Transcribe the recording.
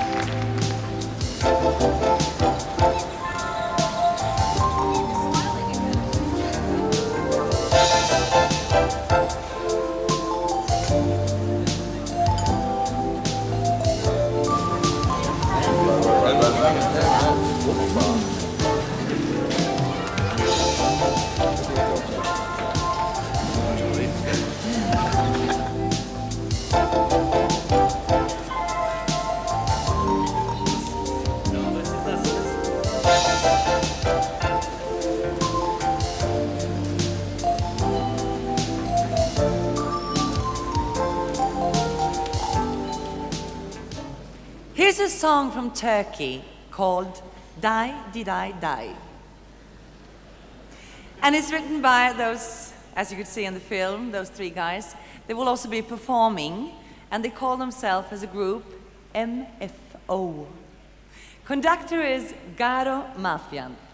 Here's a song from Turkey called Diday Diday Diday. And it's written by those, as you could see in the film, those three guys. They will also be performing, and they call themselves as a group MFO. Conductor is Garo Mafyan.